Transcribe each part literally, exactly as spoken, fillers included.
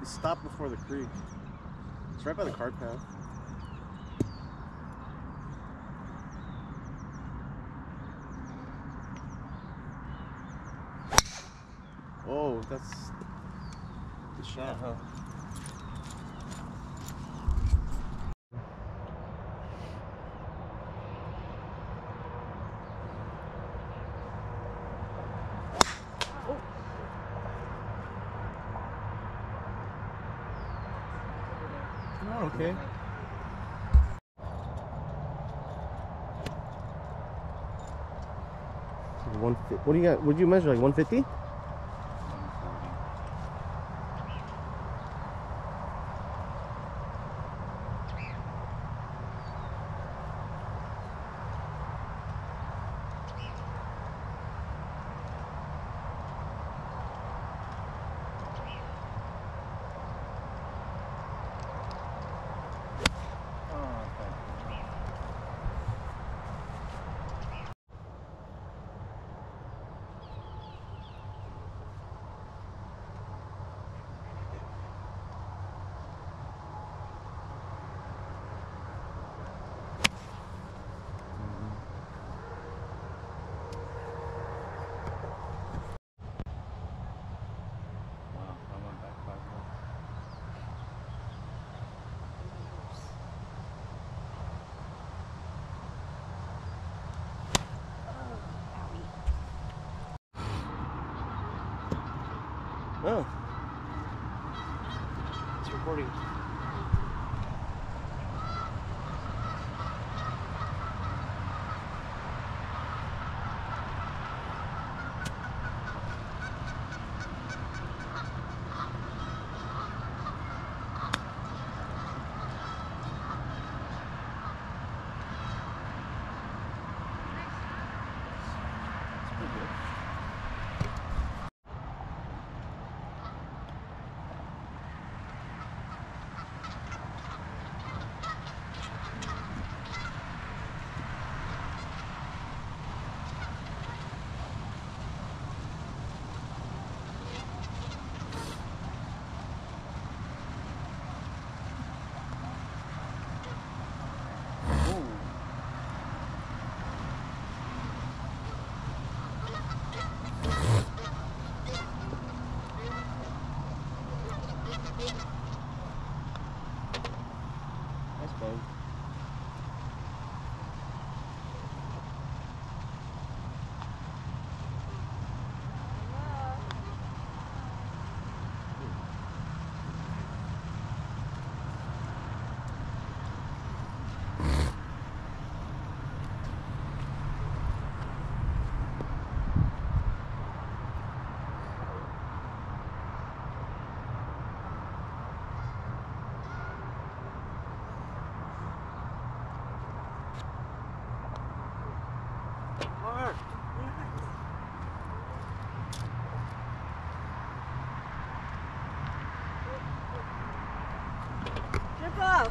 Stop before the creek. It's right by the cart path. Oh, that's good shot, huh? Oh, okay. One, what do you got? What did you measure? Like one fifty? Oh. It's recording. Jump off.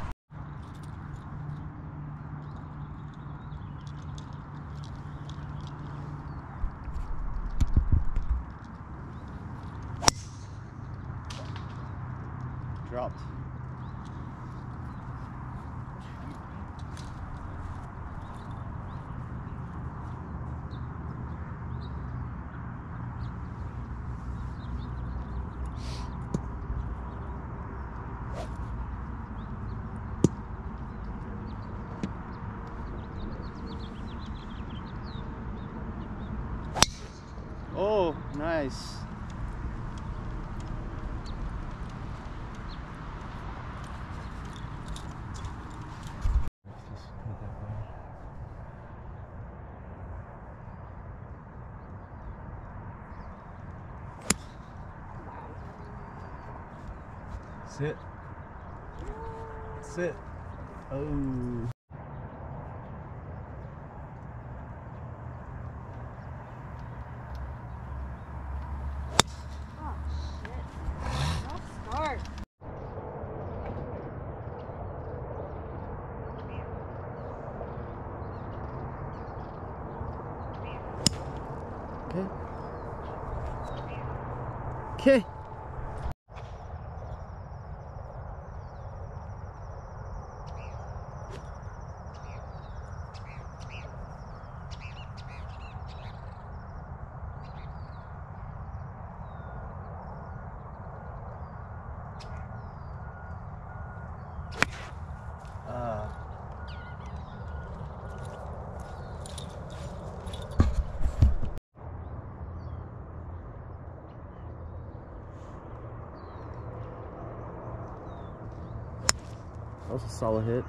Dropped. Oh, nice. Sit. Sit. Oh. Okay. Okay. That was a solid hit.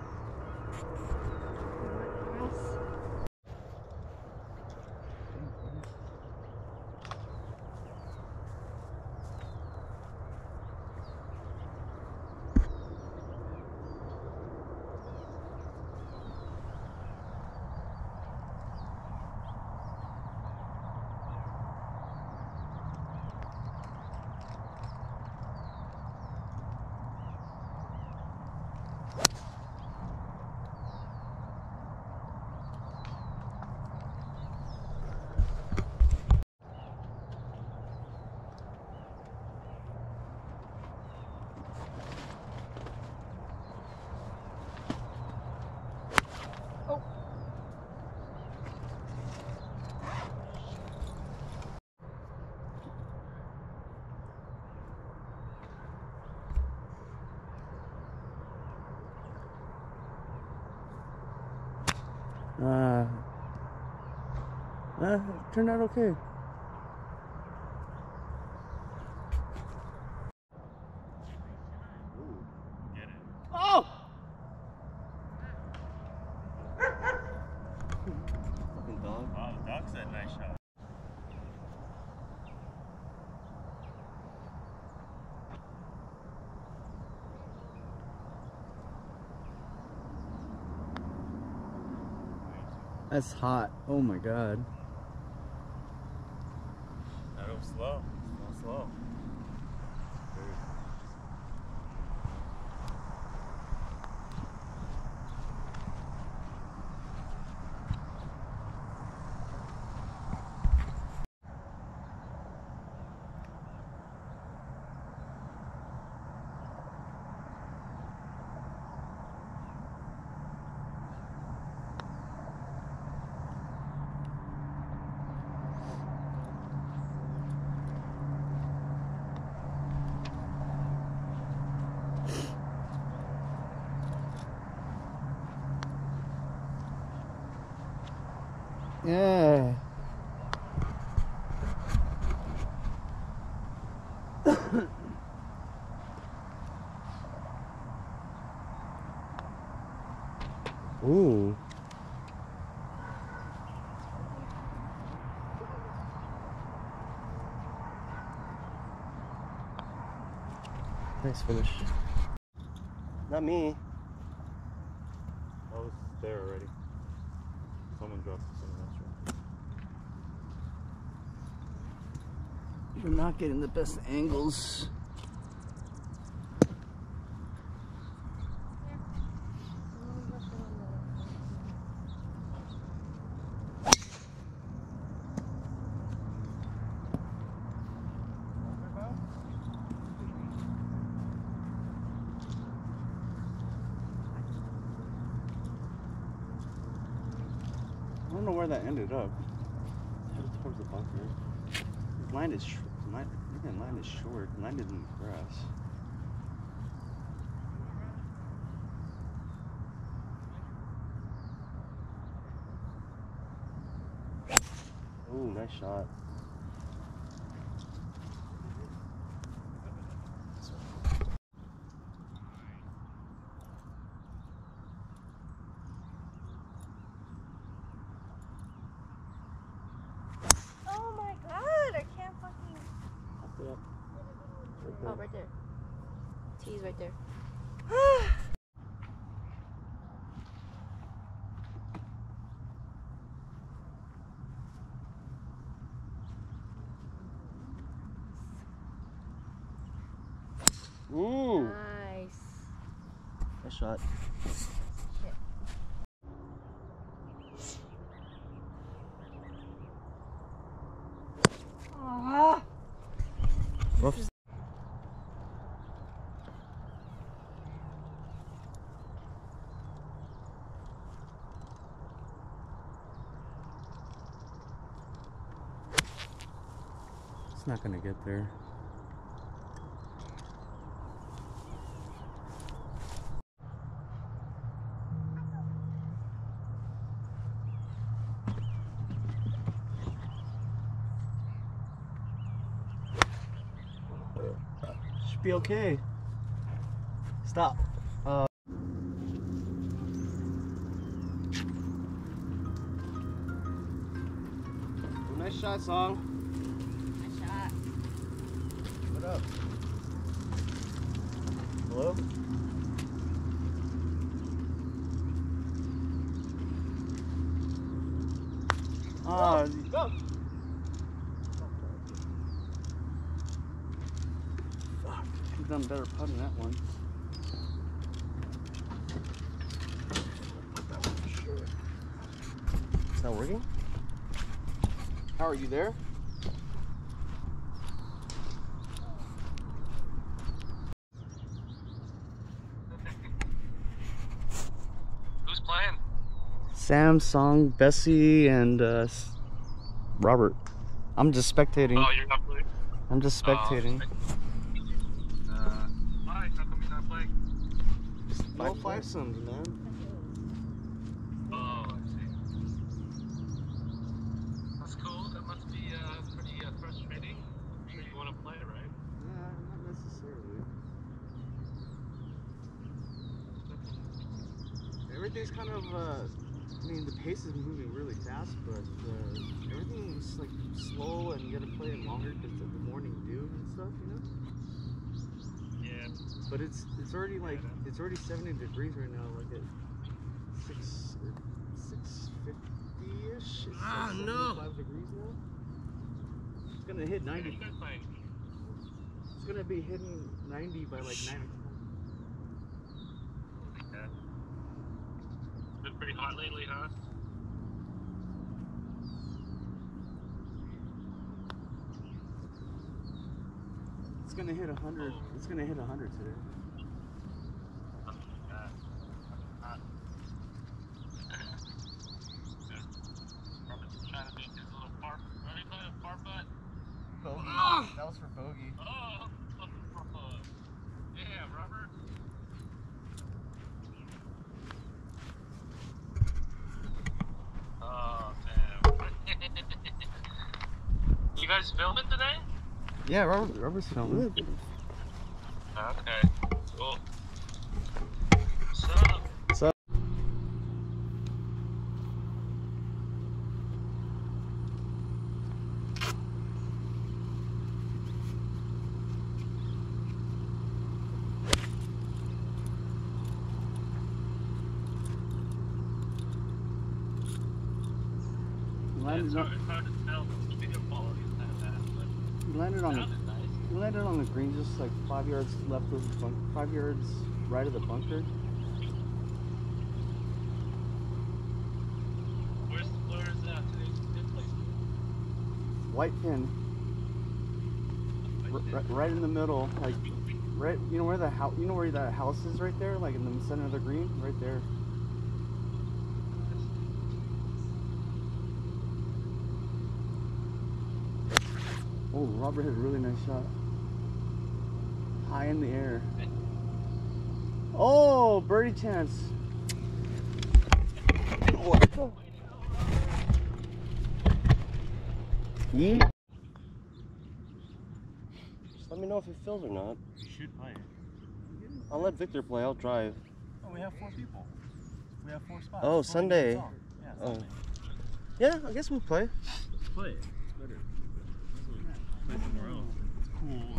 Uh, uh, turned out okay. Get it. Oh! Fucking dog. Wow, the dog said nice shot. That's hot. Oh my god. That was slow. Slow, slow. Yeah. Ooh. Nice finish. Not me. I was there already. Someone dropped someone else. You're not getting the best angles. I don't know where that ended up. Headed towards the bunker. Line is short. Line, even line is short. Landed in the grass. Ooh, nice shot. Oh my god, I can't fucking. Yep. Oh, right there. T's right there. Ooh. Nice. Nice shot. Shit. Ah. Whoops. It's not gonna get there. Should be okay. Stop. Uh shot, Song. Nice shot. What up? Hello? Ah, Go! fuck. You've done better putting that one. It's not working? How are you there? Who's playing? Sam, Song, Bessie, and uh, Robert. I'm just spectating. Oh, you're not playing? I'm just spectating. Uh, why? How come you're not playing? No five sums, man. Oh, I see. That's cool. That must be uh, pretty uh, frustrating. I'm sure you want to play, right? Nah, not necessarily. Everything's kind of, uh, I mean, the pace is moving really fast, but uh, everything's like slow and you gotta play it longer because of the morning dew and stuff, you know? Yeah. But it's it's already like, it's already seventy degrees right now, like at six, six fifty-ish. It's Ah, like no. seventy-five degrees now. It's gonna hit Where are ninety. you guys playing? It's gonna be hitting ninety by like nine o'clock. Yeah. Been pretty hot lately, huh? It's gonna hit a hundred. It's gonna hit a hundred today. Oh, God. Hot. Robert's trying to make his little par. Are you playing a par putt? Bogey. Ah! That was for bogey. Oh! Yeah, Robert. Oh, damn. You guys filming today? Yeah, Robert, Robert's filming. Okay, cool. What's up? So. Landed It's on, hard, it's hard to tell the video quality is not that, but he landed on it the sounded nice. he landed on the green, just like five yards left of the bunker, five yards right of the bunker. Where's, where's uh, today's pin place? White pin, r- right, right in the middle, like right. You know where the house, you know where that house is right there, like in the center of the green, right there. Oh, Robert hit a really nice shot. High in the air. Oh, birdie chance. Yeah. Just let me know if it fills or not. You should play it. I'll let Victor play, I'll drive. Oh, we have four people. We have four spots. Oh, It's only one Sunday. song. Yeah, Oh. Sunday. Yeah, I guess we'll play. Play it. Better. Play somewhere else. It's cool.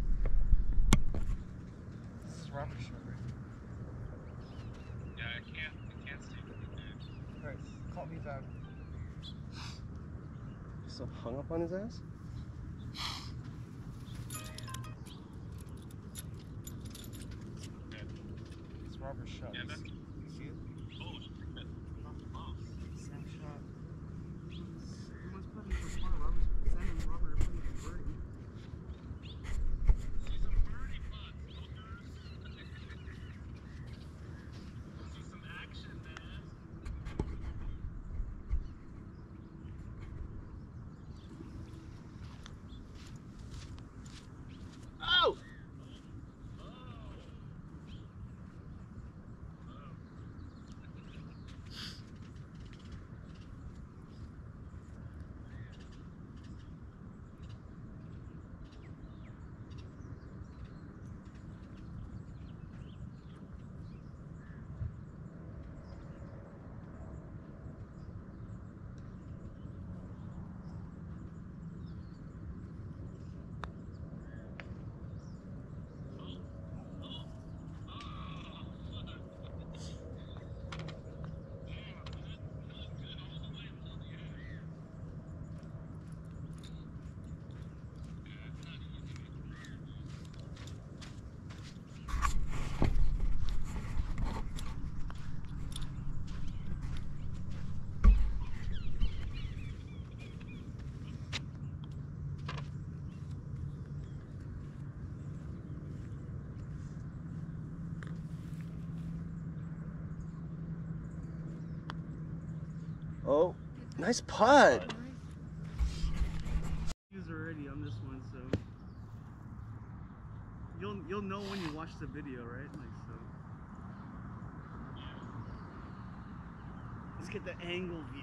This is Robert's show, right? Yeah, I can't, I can't see what you do. Alright, call me back. So hung up on his ass? It's Robert's shot. Yeah, that's- You see it? Oh, shit. Oh. Sam shot. Everyone's putting for par. Robert's, Sam and Robert are putting for birdie. See some birdie putts, hookers. See some action, man. Oh! Oh, Oh, nice putt. Views already on this one, so you'll you'll know when you watch the video, right? Like so. Let's get the angle view.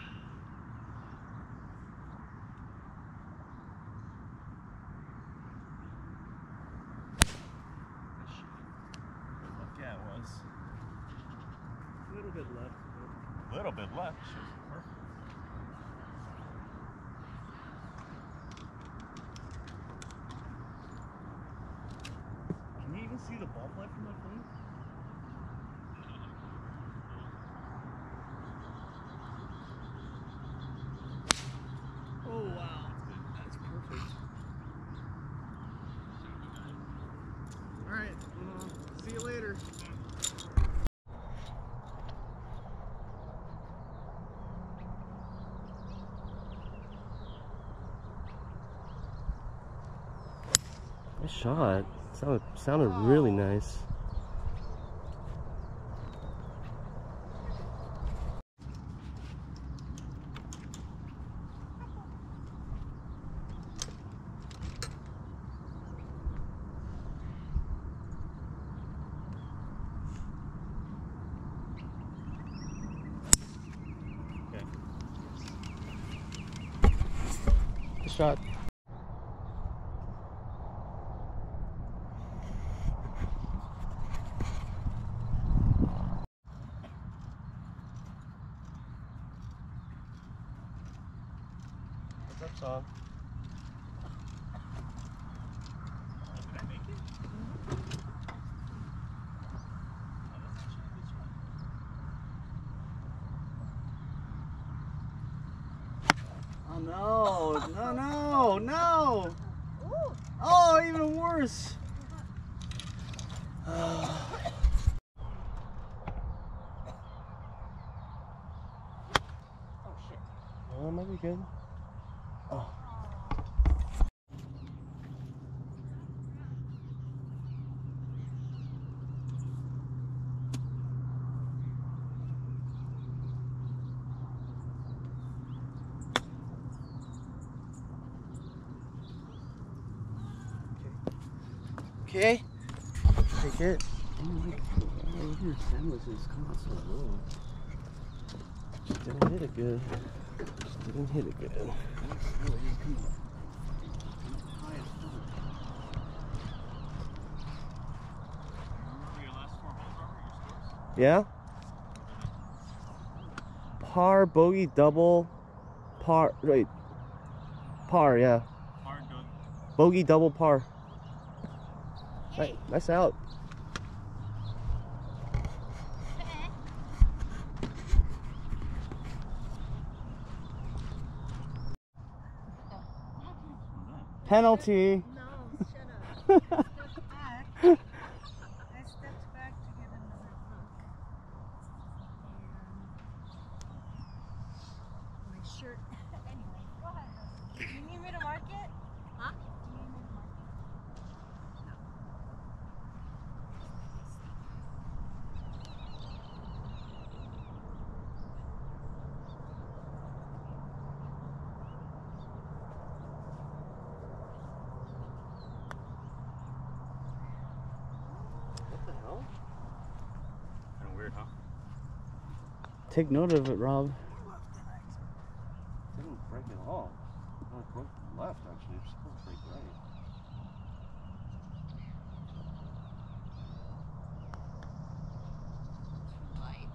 Yeah, it was. A little bit left. A little bit left. She was perfect. Can you even see the ball flight from my phone? Oh wow, that's perfect. All right, uh, see you later. Nice shot. Sounded, sounded really nice. Good shot. What's up, Saul? Did I make it? Oh no, no, no, no! Oh, even worse! Oh shit. Oh, might be good. Oh. Okay. Take it. Just didn't hit it good. Just didn't hit it good. Yeah? Par, bogey, double, par, wait. Par, yeah. Hard good. Bogey, double, par. Right, nice out. Penalty. No, shut up. I stepped back. I stepped back to get another look. And my shirt. Anyway, go ahead. Do you need me to mark it? Huh? Do you need me to mark it? What the hell? Kind of weird, huh? Take note of it, Rob. Didn't break at all. No, it broke left, actually. It's supposed to break right. Light.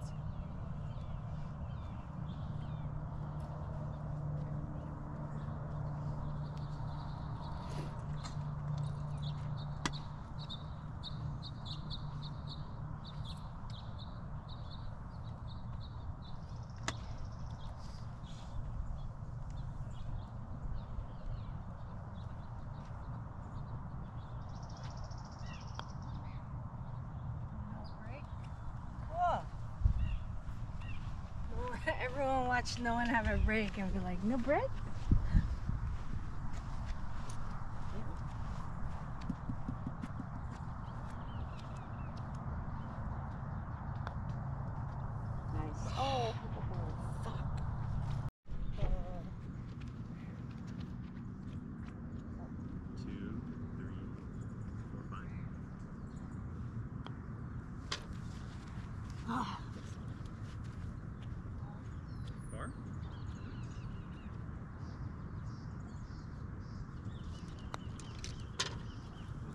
No break. Whoa. No, everyone watch no one have a break and be like, no break? Nice. Oh, fuck.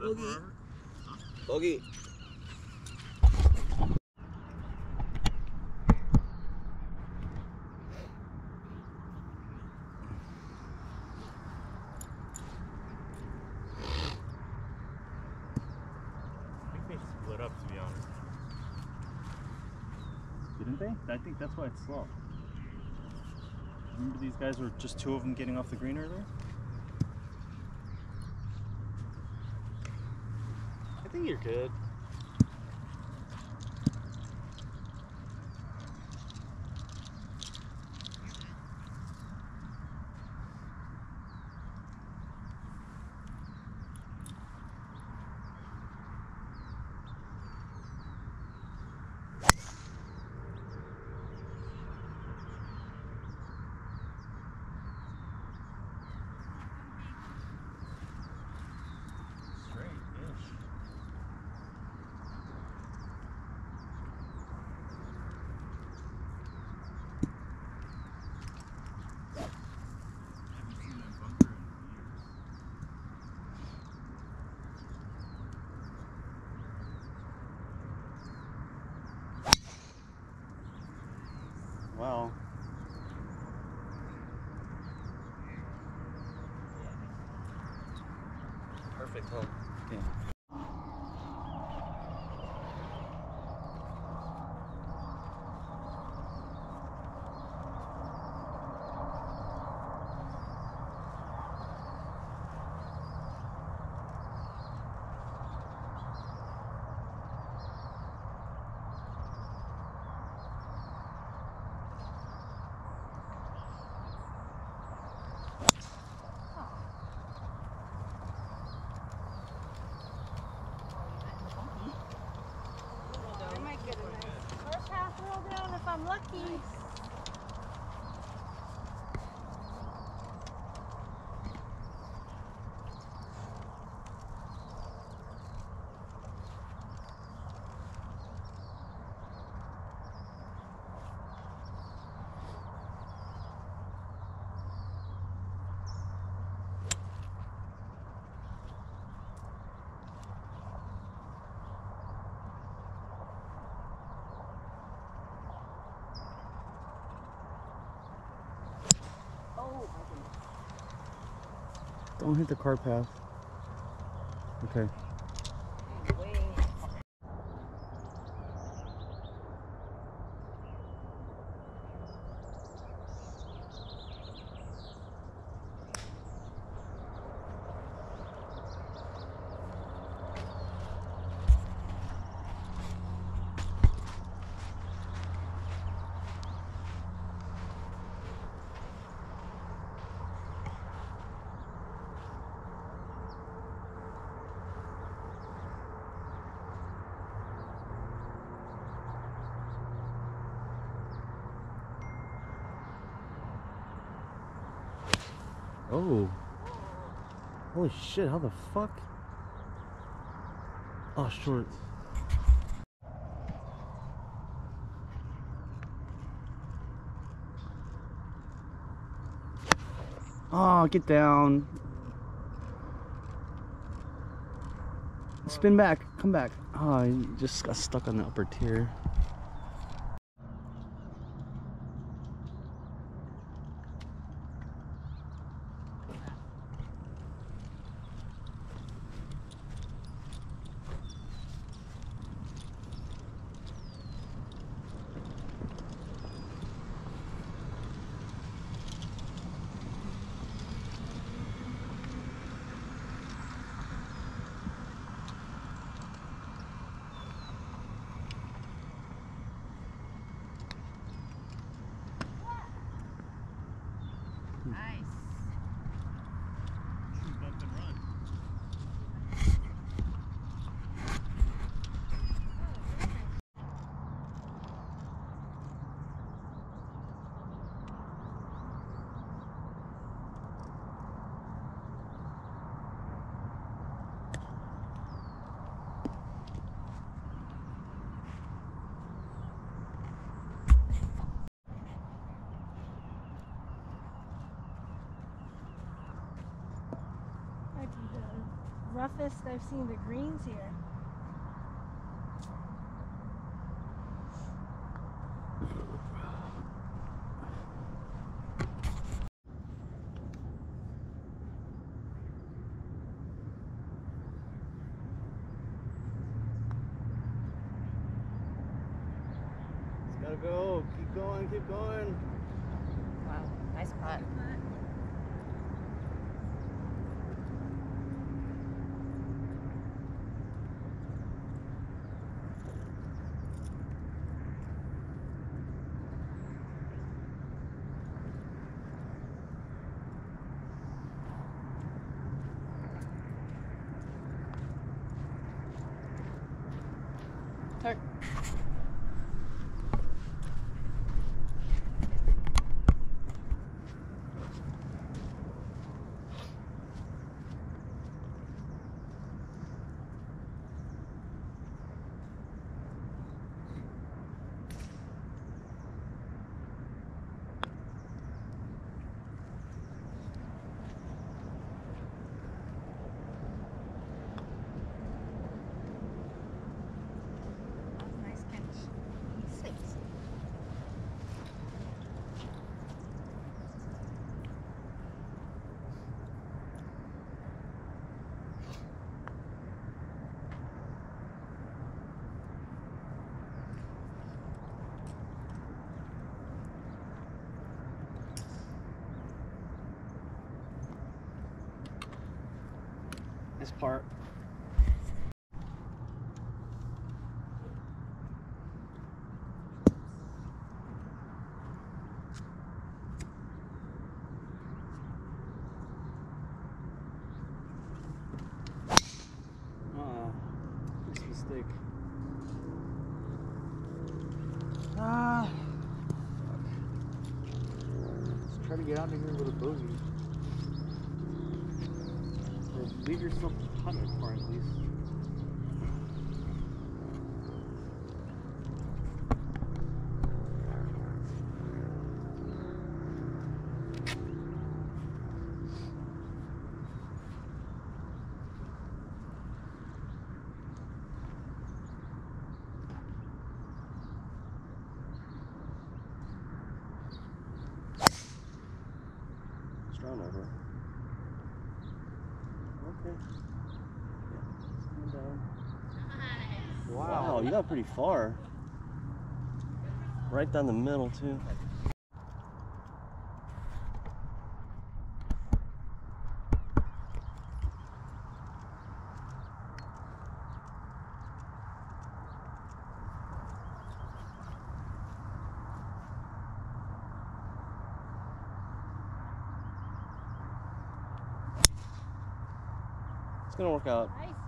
Boogie. Boogie. I think they split up, to be honest. Didn't they? I think that's why it's slow. Remember these guys were just two of them getting off the green earlier? I think you're good. Straight-ish. Haven't seen that bunker in years. Well, Perfect hole. yeah. I might get a nice first half roll down if I'm lucky. Don't hit the car path. Okay. Oh. Holy shit, how the fuck? Oh, short. Oh, get down. Spin back. Come back. Oh, you just got stuck on the upper tier. roughest I've seen the greens here. It's gotta go. Keep going, keep going. Wow, nice putt. Turn. Nice catch. Six. This part. Uh, this mistake. Ah. Let's try to get out of here with a bogey. Or leave yourself a putter par at least. Strong over. Okay. Yeah. Coming down. Wow, you got pretty far. Right down the middle too. It's gonna work out. I see.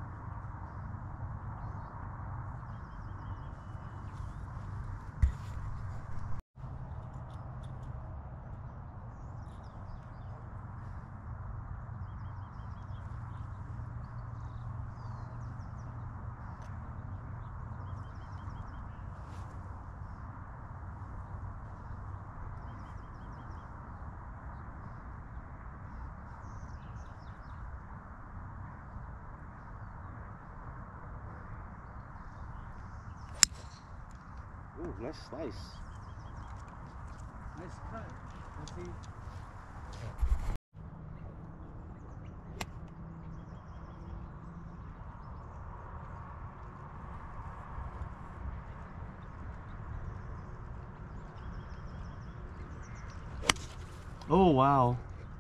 Ooh, nice slice. Nice cut. Let's see. Oh wow.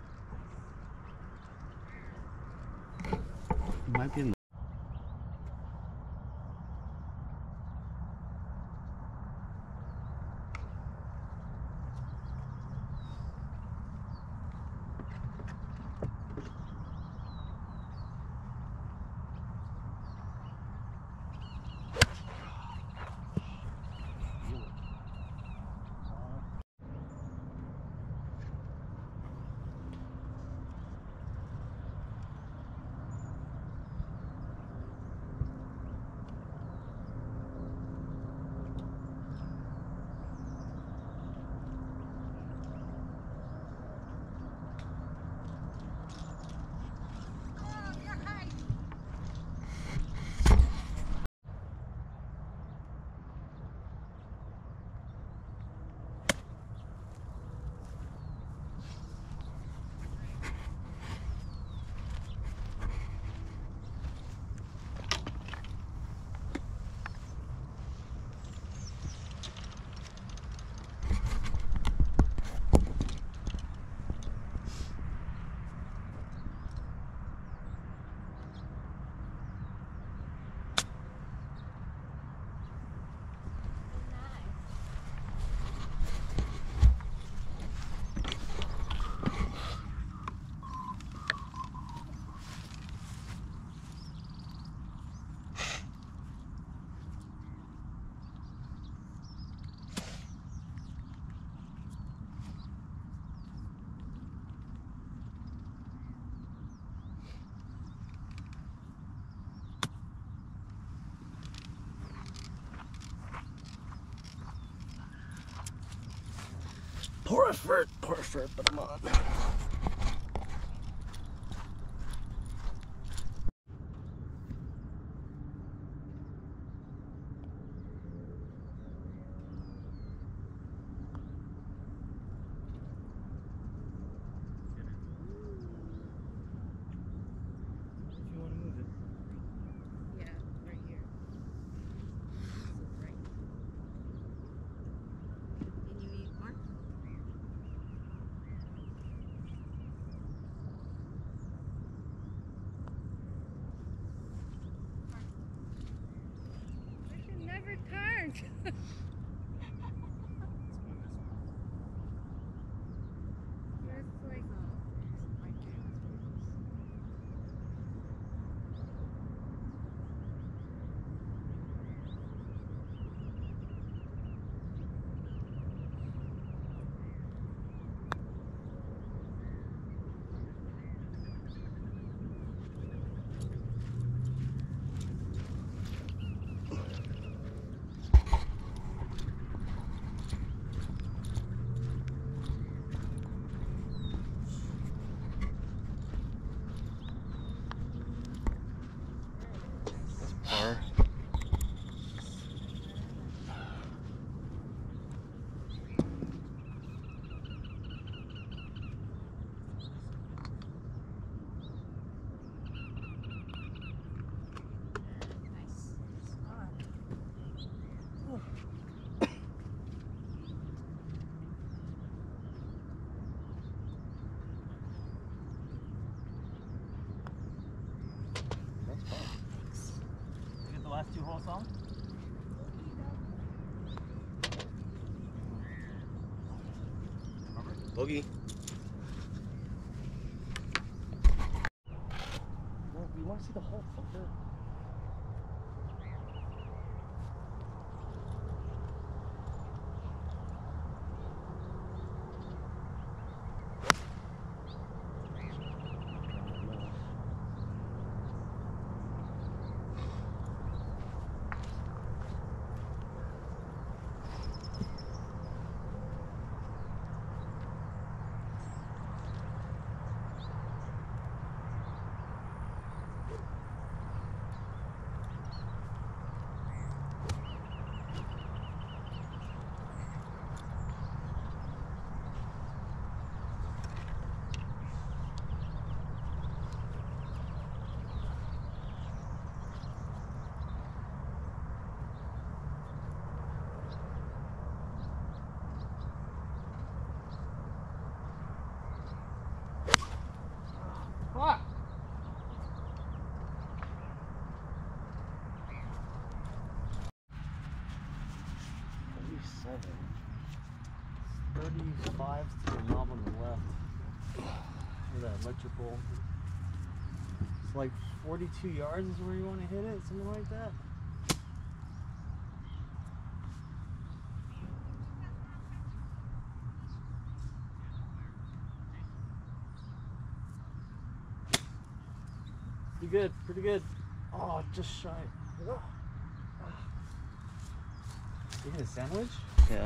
Might be in the Poor effort, poor effort, but I'm on. Never turned. That's like Par. Last two holes on? Bogey. No, we want to see the hole, fucker. Fuck! thirty-seven. thirty-five to the knob on the left. Look at that electrical. It's like forty-two yards is where you want to hit it, something like that. Pretty good, pretty good. Oh, just shy. You hit a sandwich? Yeah.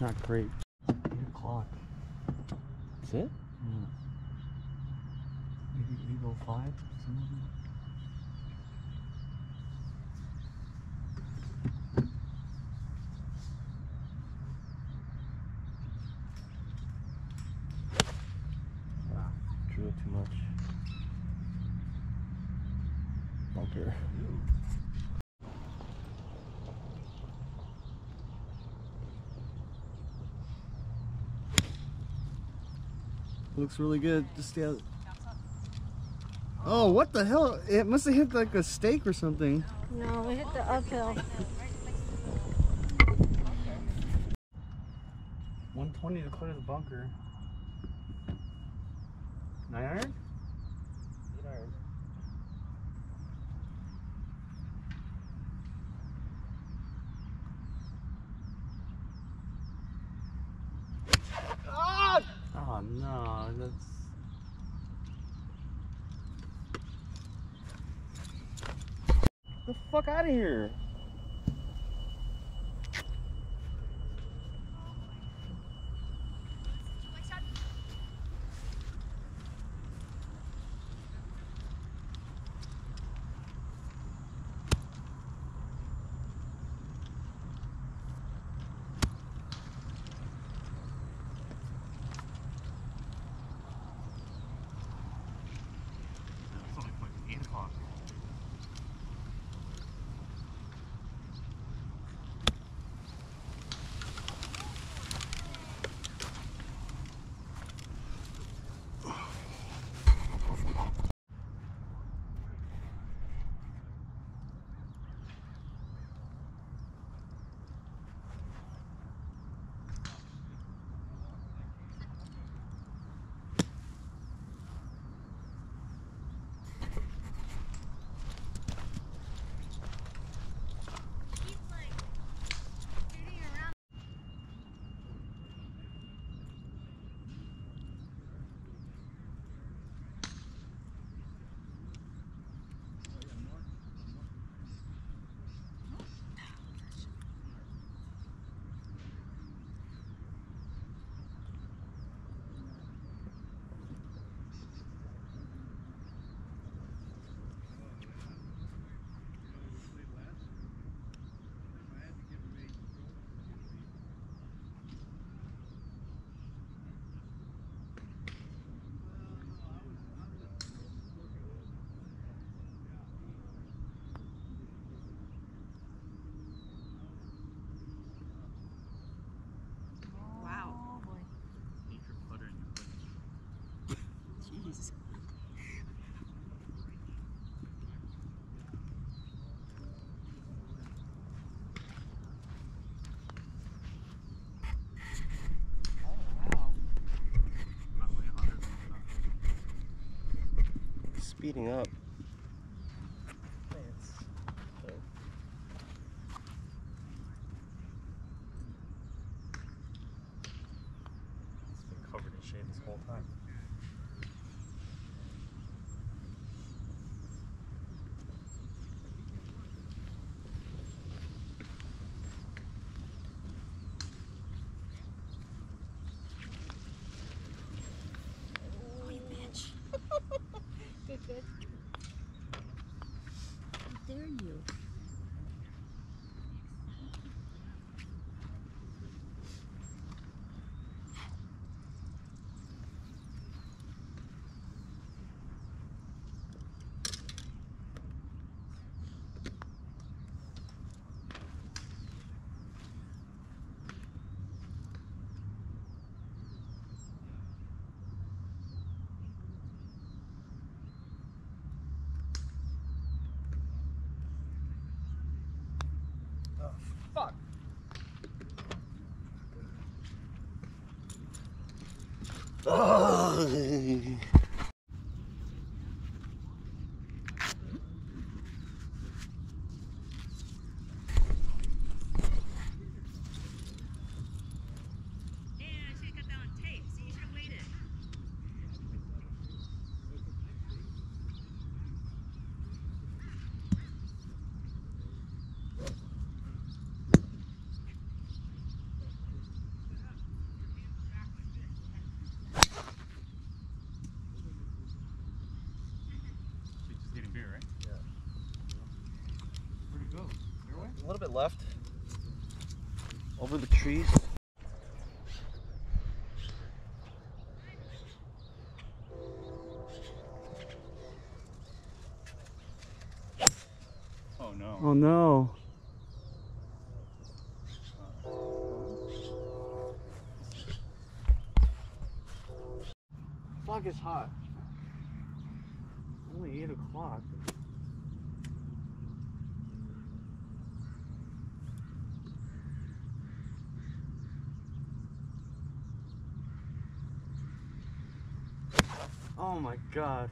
not great. eight o'clock. That's it? Yeah. Maybe eight oh five, something. Drew it too much. Bunker. Looks really good. Just stay out. Oh, what the hell? It must have hit like a stake or something. No, we hit the uphill. one twenty to clear the bunker. Nine iron? Eight iron. Ah! Oh no, that's. Get the fuck out of here. It's only fucking eight o'clock. Speeding up. It's been covered in shade this whole time. Good, good. How dare you? Fuck. a little bit left. Over the trees. Oh no. Oh no. Fuck, it's hot. Only eight o'clock. Oh my god.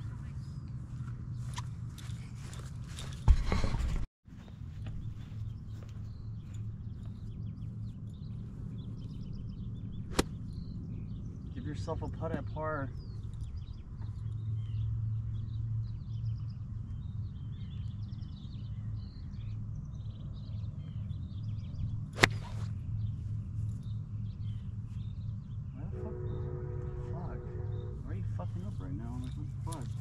Give yourself a putt at par. Why the fuck? Fuck. Why are you fucking up right now? Like, what the fuck?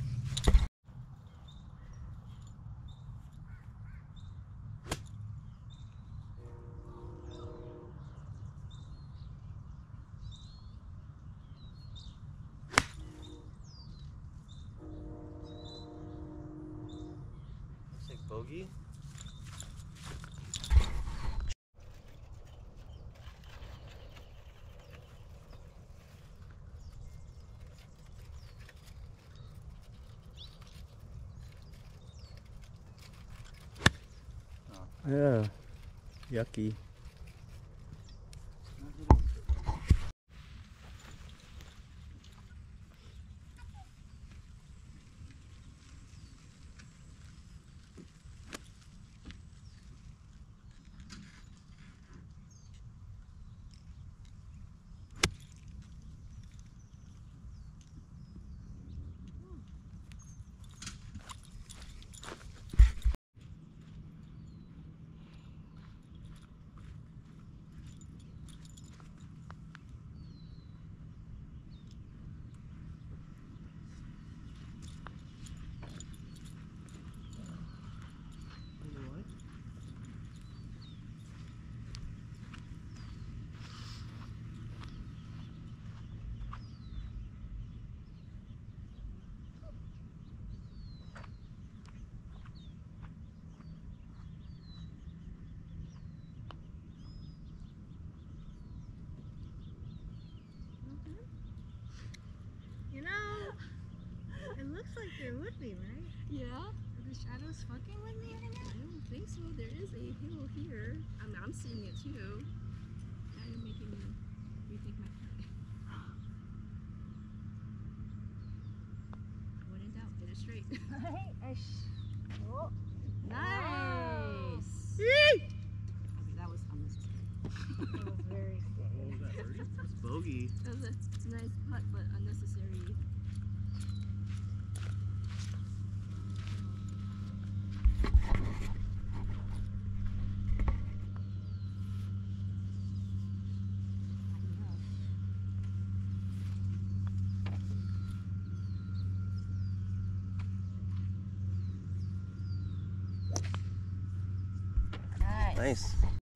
Looks like bogey. Yeah. Yucky. You know, it looks like they're with me, right? Yeah. Are the shadows fucking with me right now? I don't think so. There is a hill here. I mean, I'm seeing it too. Now you're making me rethink my plan. When in doubt, get it straight. Right? I sh- oh. Nice. Okay, that was unnecessary. That was very scary. It's bogey. That was a nice putt, but unnecessary. Nice.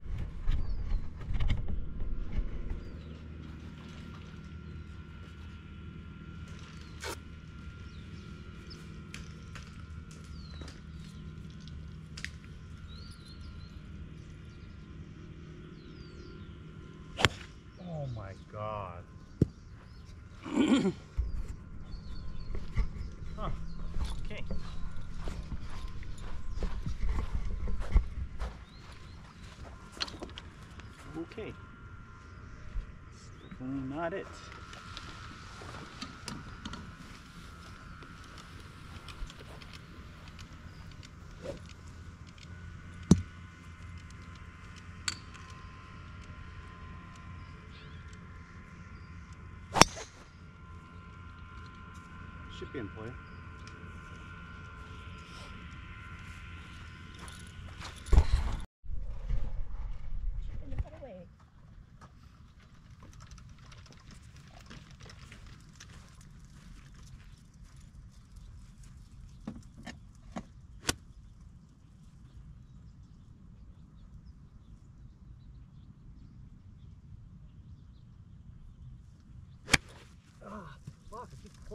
Oh my god. Huh. Okay. Okay. Definitely not it. Should be in play. Put away.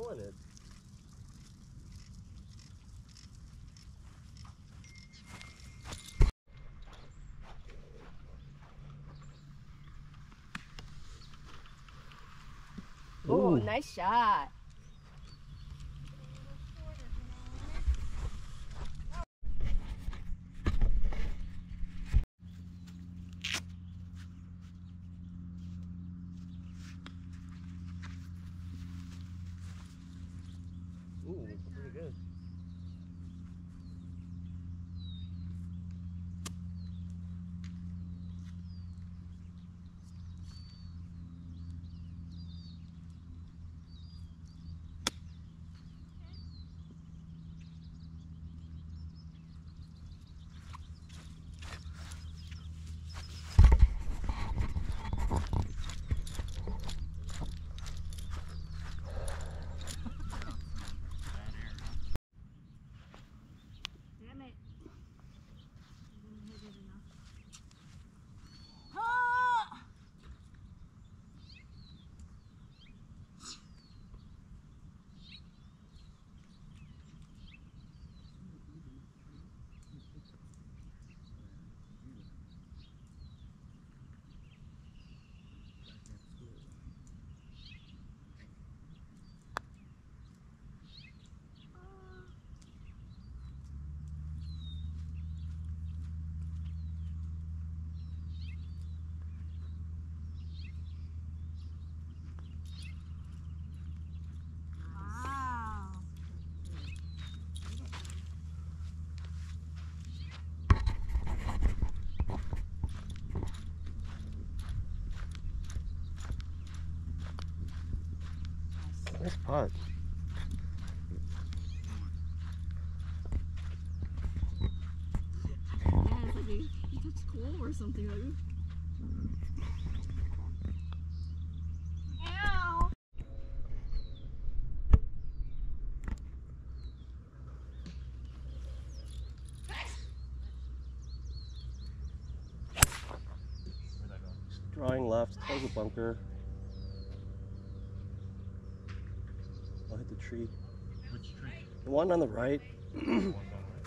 killing it. Oh, Ooh. nice shot. Ooh, pretty good. Damn it. I didn't hit it enough. Wow. Nice putt. Yeah, it's like he, he touched coal or something. Like, ow. Drawing left, towards the bunker. I'll hit the tree. Which tree? The one on the right. The one down right.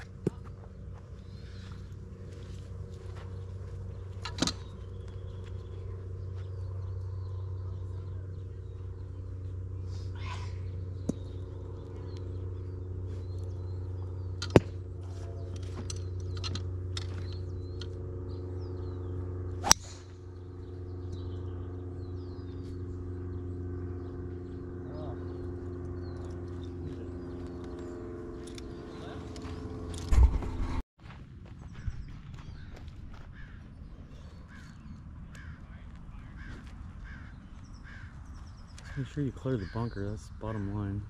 Make sure you clear the bunker, that's the bottom line.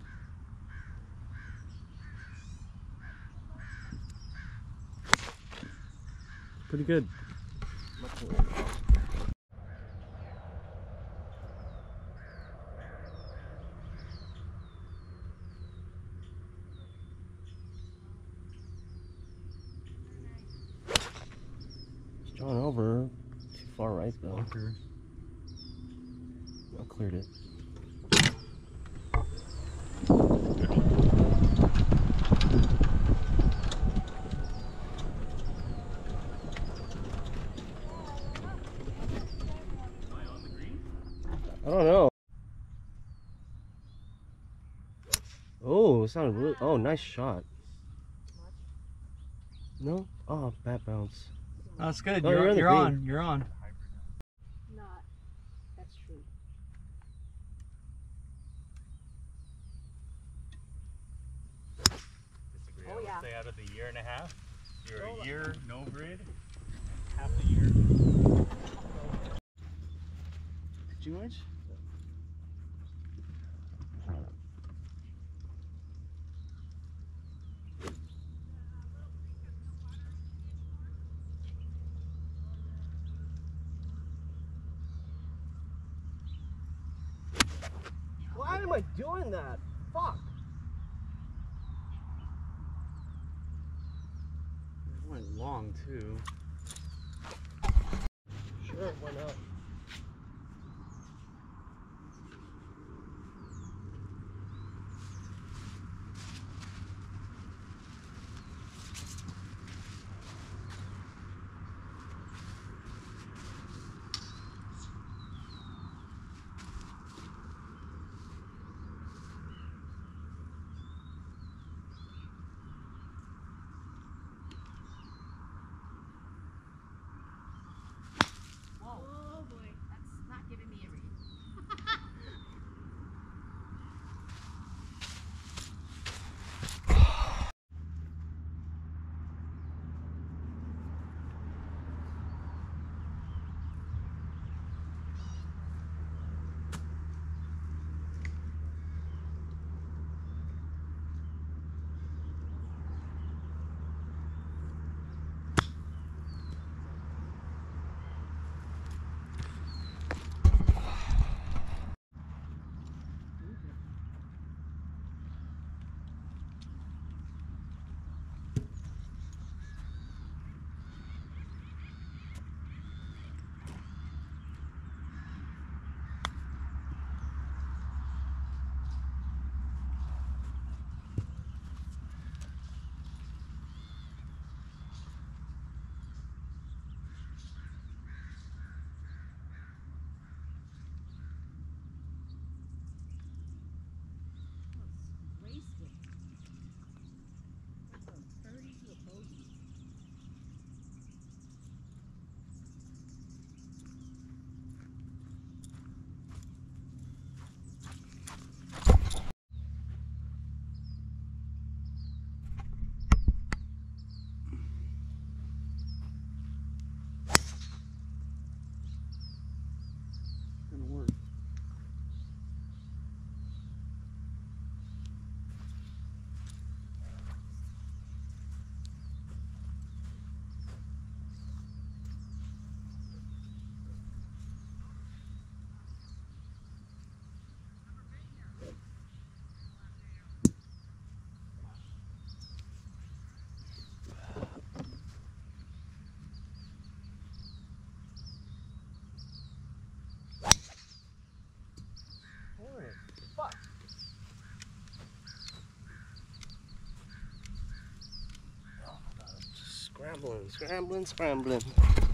Pretty good. It's drawn over. Too far right though. Bunker. I cleared it. I don't know. Oh, it sounded really. Oh, nice shot. No? Oh, bad bounce. That's good. Oh, you're you're on the you're green. on. You're on. Not. That's true. Disagree. Oh, I would yeah. say out of the year and a half, you're Oh, a year no grid, half a year. Too much? Why am I doing that? Fuck. It went long too. Sure, why not? Scrambling, scrambling, scrambling.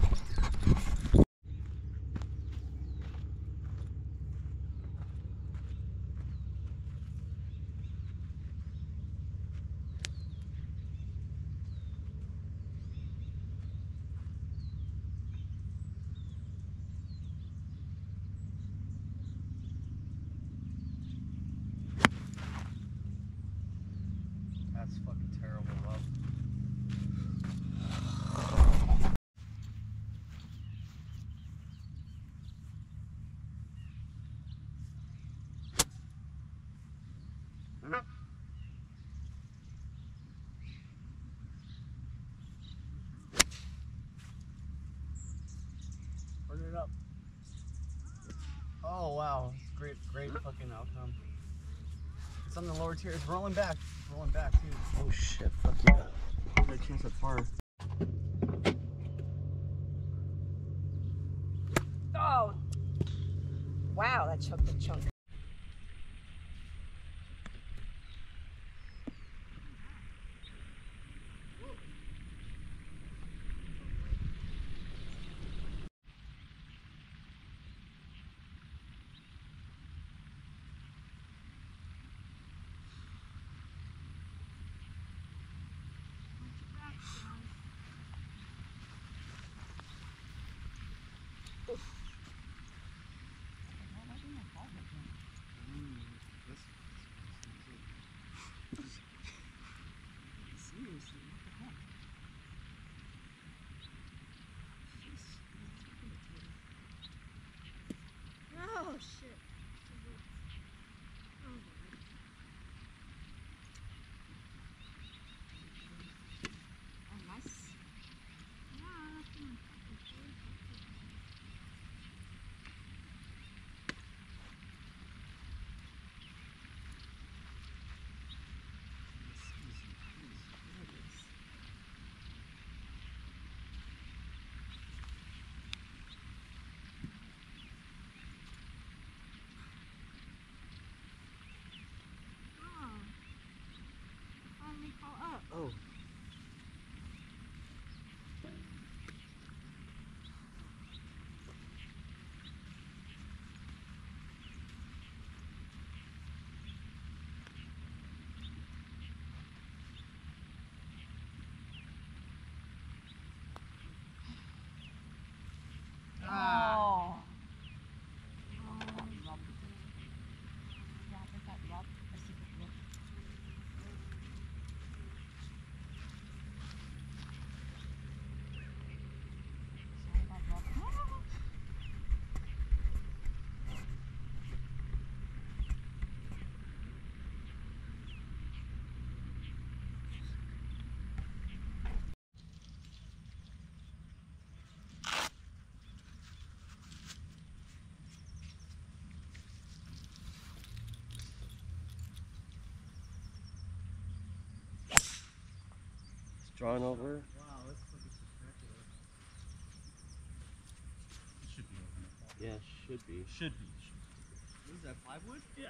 That's fucking terrible love. Burn it up. Oh wow, great, great fucking outcome. It's on the lower tier. It's rolling back. It's rolling back too. Oh shit, fuck yeah. Got a chance at far. Oh! Wow, that choked a chunk. Oh shit. Oh my. Oh nice. Yeah, come on. Oh. Oh. Drawing over. Wow, that's fucking spectacular. It should be open. Yeah, should be. Should be. What is that, plywood? Yeah.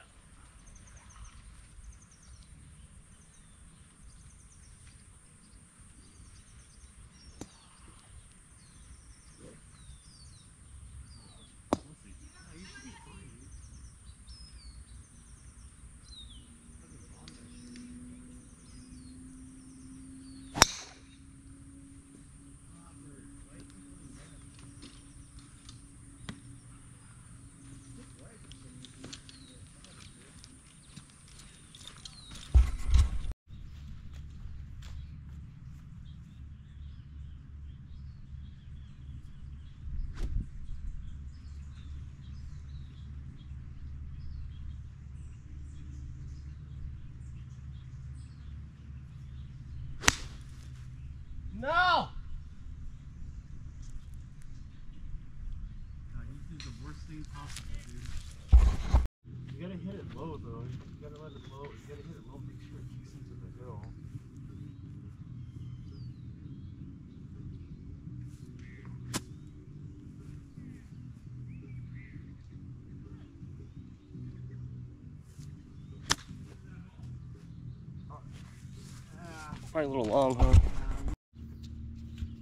No! God, you did the worst thing possible, dude. You gotta hit it low, though. You gotta let it low. You gotta hit it low. Make sure it kicks into the hill. Probably a little long, huh?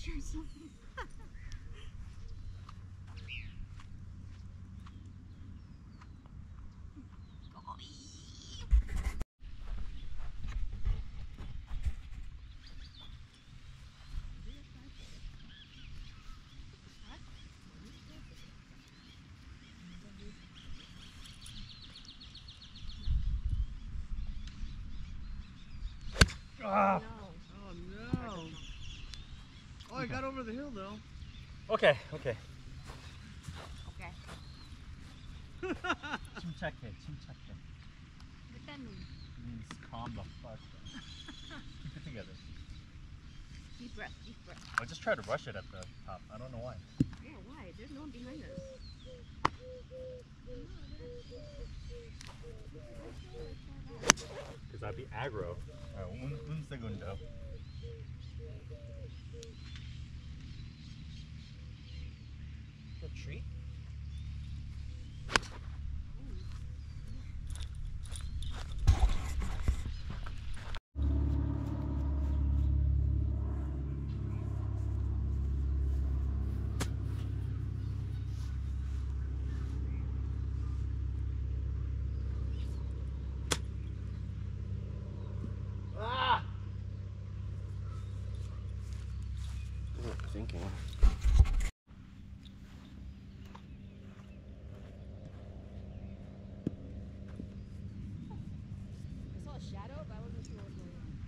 picture or something. Ah. Oh no! Oh, I got over the hill though. Okay, okay. Okay. 침착해, 침착해. What that mean? Means calm the fuck down. Keep it together. Deep breath, deep breath. I just try to rush it at the top. I don't know why. Yeah, why? There's no one behind us. Because I'd be aggro. Alright, un, un segundo. A treat? Thinking. I saw a shadow, but I wasn't sure what was going on.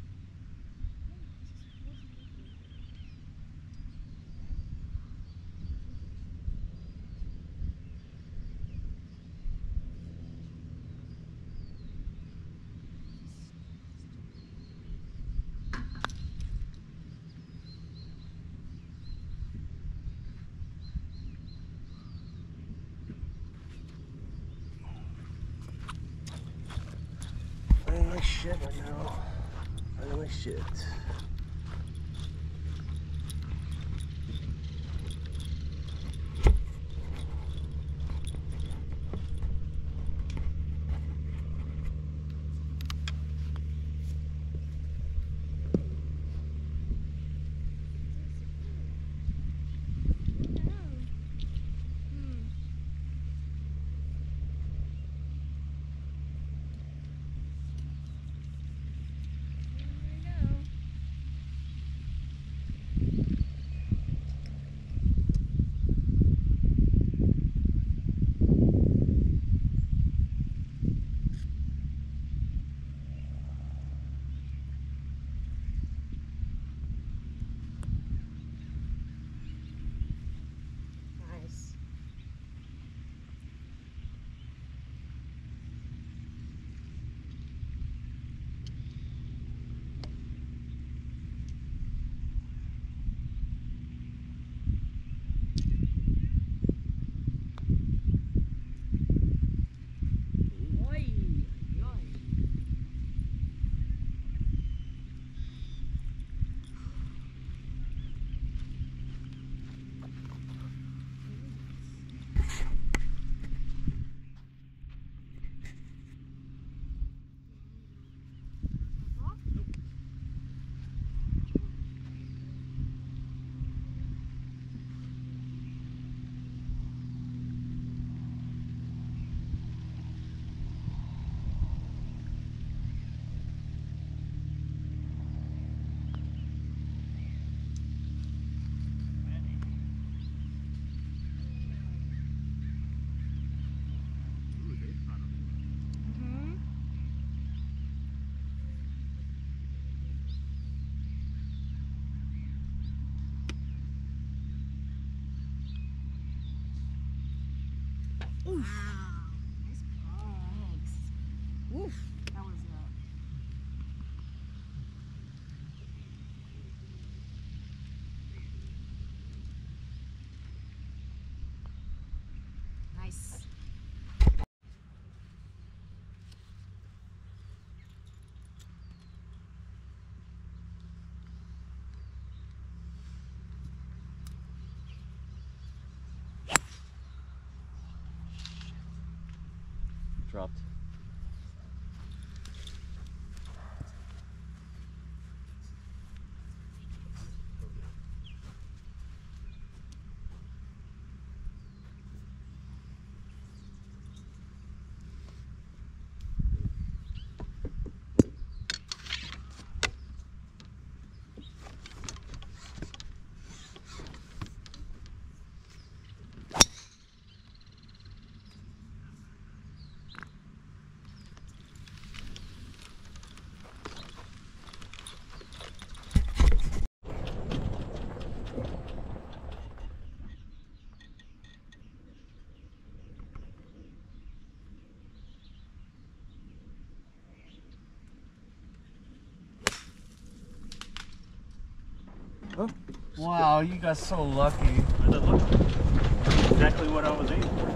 I know my shit right now. I know my shit. Nice. Oof. Wow. Nice thanks. Oof. That was uh nice. Dropped. Wow, you got so lucky. I said, look, exactly what I was aiming for.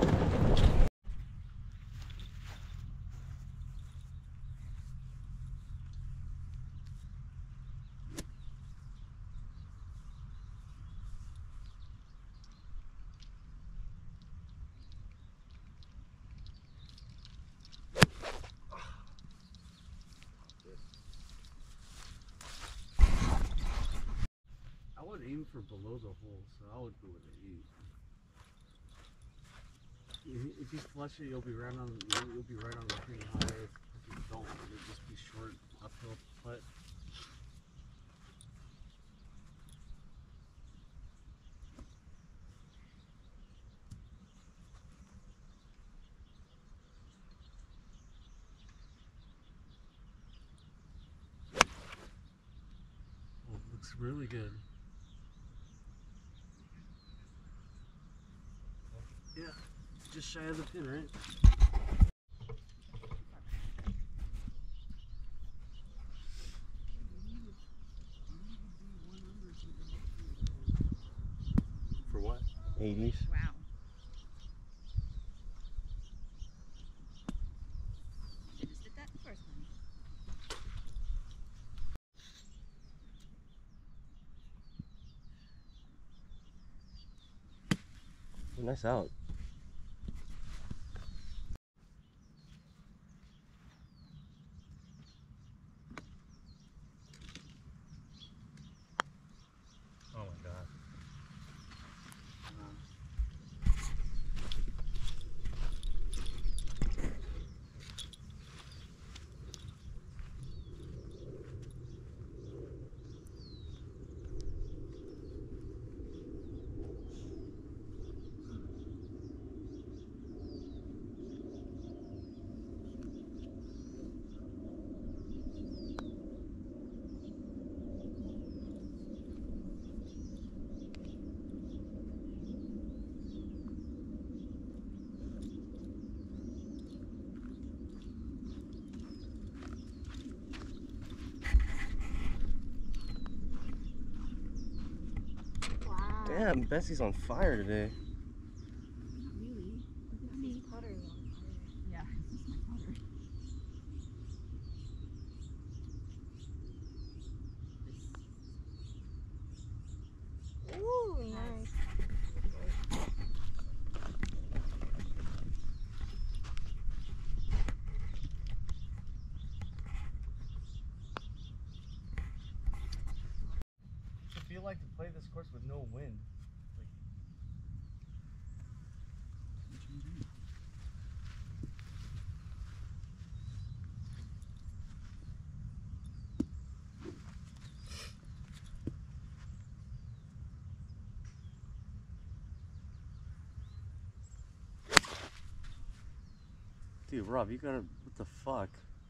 I would aim for below the hole, so I would go with an eight. If you flush it, you'll be right on. You'll be right on the green high. If you don't, it'll just be short uphill putt. Oh, looks really good. Yeah, just shy of the pin, right? For what? eighties. Wow. Should have did that the first one. Nice out. Oh my god. Wow. Damn, Bessie's on fire today. Not really. Look at me. Putter is on fire. Yeah, this is my putter. Ooh, nice. I feel like to play this course with no wind. Like, what you do? Dude, Rob, you gotta. What the fuck?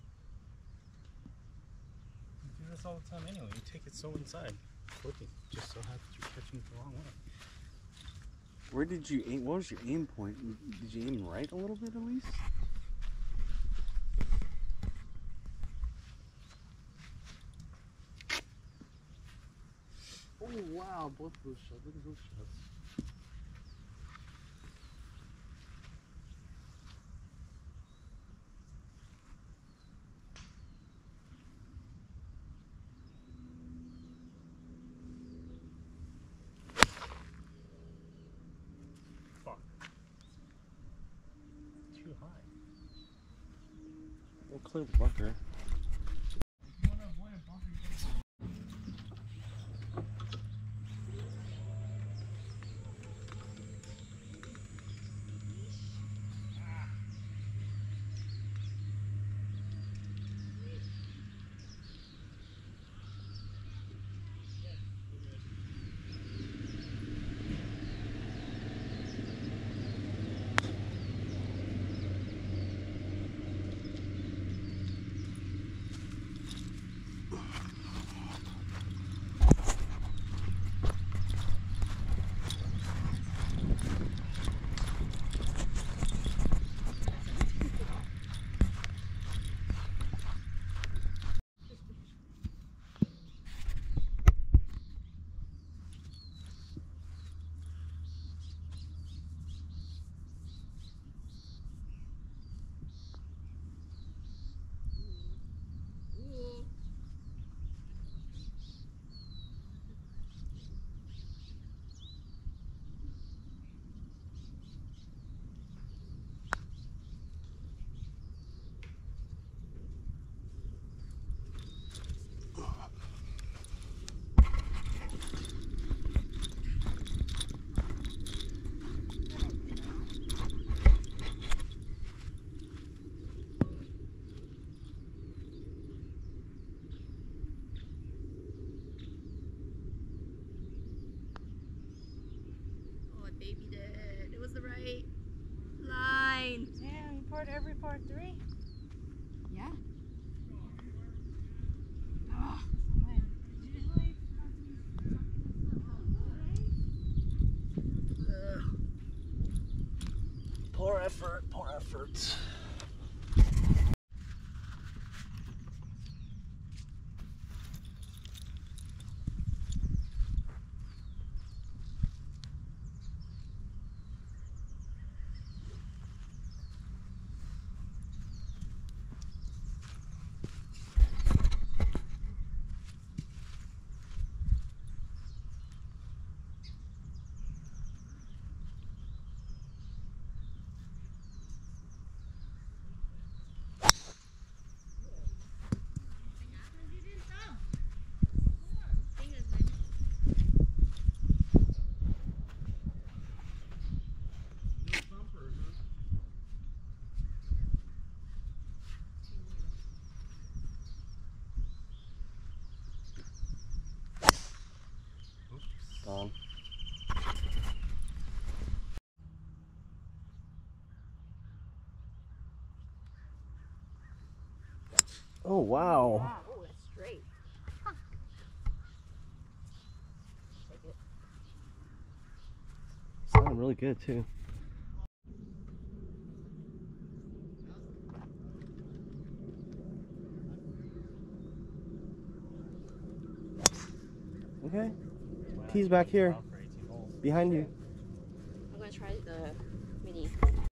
You do this all the time anyway. You take it so inside. Looking. Just so happens you're catching it the wrong way. Where did you aim? What was your aim point? Did you aim right a little bit at least? Oh wow, both those shots. Look at those shots. Fuck. Too high. We'll clear the bunker. record every par three? Yeah. Poor effort, poor effort. Gone. Oh wow. Wow, oh, that's straight. Take it. Sounded really good too. Okay. Tee's back here. Behind you. I'm gonna try the mini.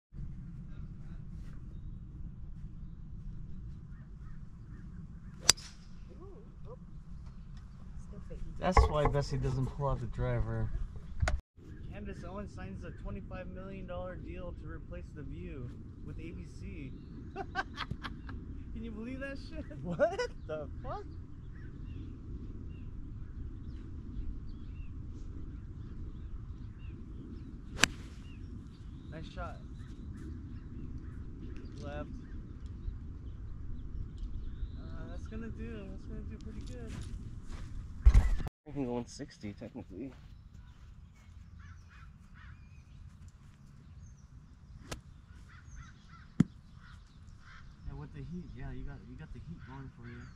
That's why Bessie doesn't pull out the driver. Candace Owens signs a twenty-five million dollar deal to replace The View with A B C. Can you believe that shit? What the fuck? Nice shot. Left. Uh, that's gonna do. That's gonna do pretty good. I can go one sixty technically. Yeah, with the heat. Yeah, you got you got the heat going for you.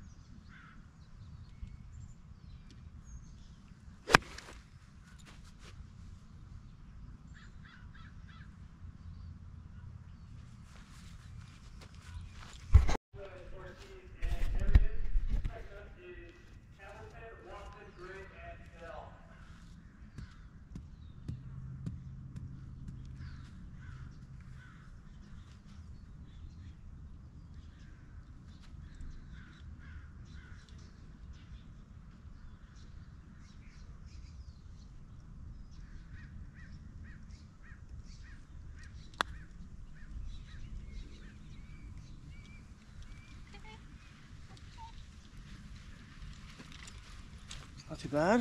Not too bad.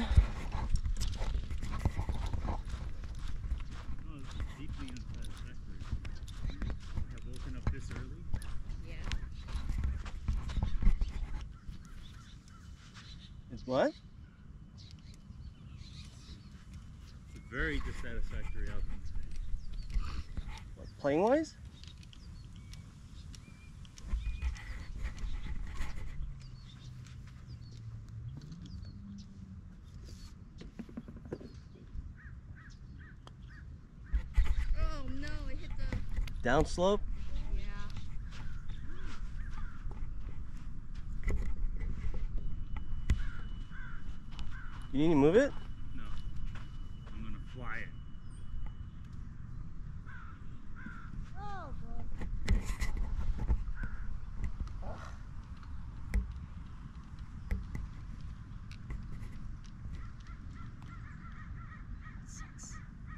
Oh, it's deeply unsatisfactory. Have woken up this early? Yeah. It's what? It's very dissatisfactory outcome today. What, playing wise? Oh no, I hit the. Downslope? Yeah. You need to move it? No. I'm gonna fly it. Oh boy. Sucks.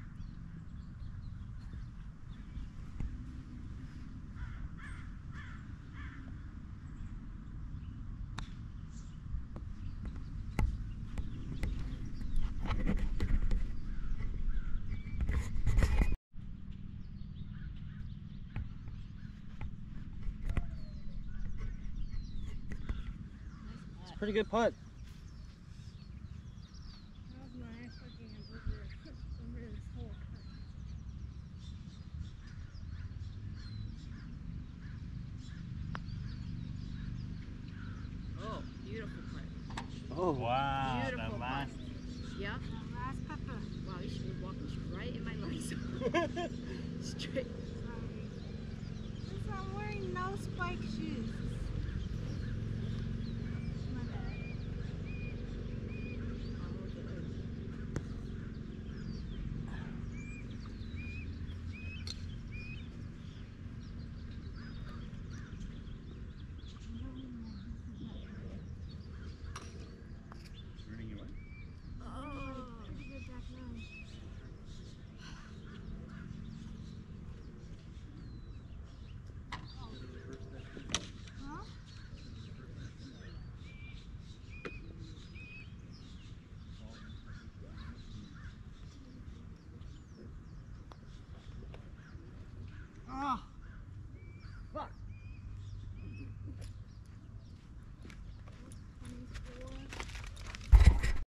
It's a pretty good putt. That was my fucking over, over this whole cut. Oh, Wow, Beautiful that last. Yep. Last pepper. Wow, you should be walking straight in my lines. Straight.